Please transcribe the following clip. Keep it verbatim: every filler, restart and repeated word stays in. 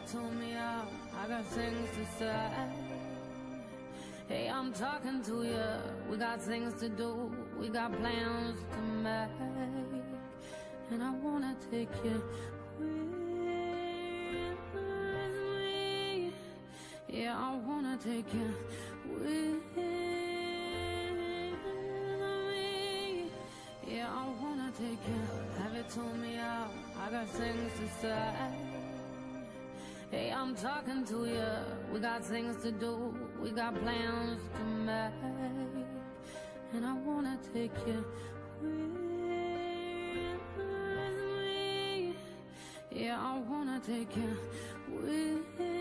it to me out, I got things to say. Hey, I'm talking to you, we got things to do, we got plans to make. And I wanna take you with me. Yeah, I wanna take you with me. Yeah, I wanna take you. Have it to me out, I got things to say. Hey, I'm talking to you, we got things to do, we got plans to make. And I wanna take you with me. Yeah, I wanna take you with me.